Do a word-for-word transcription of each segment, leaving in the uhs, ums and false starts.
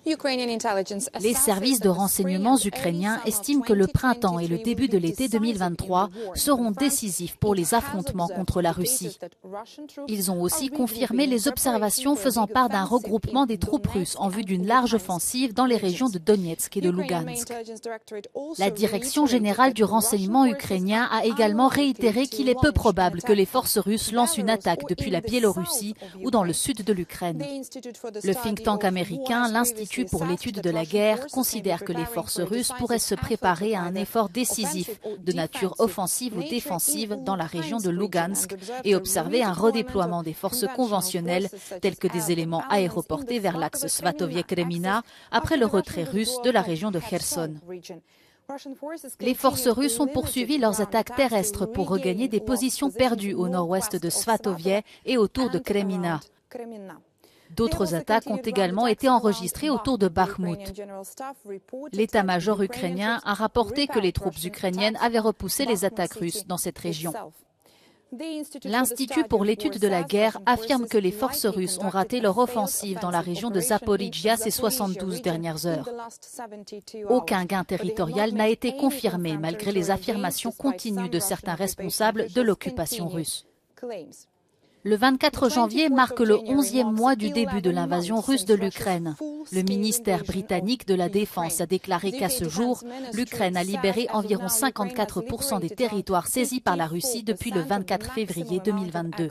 Les services de renseignement ukrainiens estiment que le printemps et le début de l'été deux mille vingt-trois seront décisifs pour les affrontements contre la Russie. Ils ont aussi confirmé les observations faisant part d'un regroupement des troupes russes en vue d'une large offensive dans les régions de Donetsk et de Lugansk. La Direction générale du renseignement ukrainien a également réitéré qu'il est peu probable que les forces russes lancent une attaque depuis la Biélorussie ou dans le sud de l'Ukraine. Le think tank américain, l'Institut pour l'étude de la guerre, considère que les forces russes pourraient se préparer à un effort décisif de nature offensive ou défensive dans la région de Lugansk et observer un redéploiement des forces conventionnelles telles que des éléments aéroportés vers l'axe Svatoviec-Kremina après le retrait russe de la région de Kherson. Les forces russes ont poursuivi leurs attaques terrestres pour regagner des positions perdues au nord-ouest de Svatoviec et autour de Kremina. D'autres attaques ont également été enregistrées autour de Bakhmut. L'état-major ukrainien a rapporté que les troupes ukrainiennes avaient repoussé les attaques russes dans cette région. L'Institut pour l'étude de la guerre affirme que les forces russes ont raté leur offensive dans la région de Zaporijia ces soixante-douze dernières heures. Aucun gain territorial n'a été confirmé malgré les affirmations continues de certains responsables de l'occupation russe. Le vingt-quatre janvier marque le onzième mois du début de l'invasion russe de l'Ukraine. Le ministère britannique de la Défense a déclaré qu'à ce jour, l'Ukraine a libéré environ cinquante-quatre pour cent des territoires saisis par la Russie depuis le vingt-quatre février deux mille vingt-deux.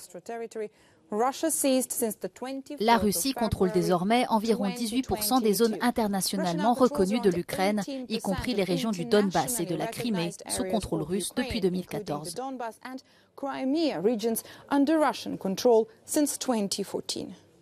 La Russie contrôle désormais environ dix-huit pour cent des zones internationalement reconnues de l'Ukraine, y compris les régions du Donbass et de la Crimée, sous contrôle russe depuis deux mille quatorze. Crimea regions under Russian control since twenty fourteen.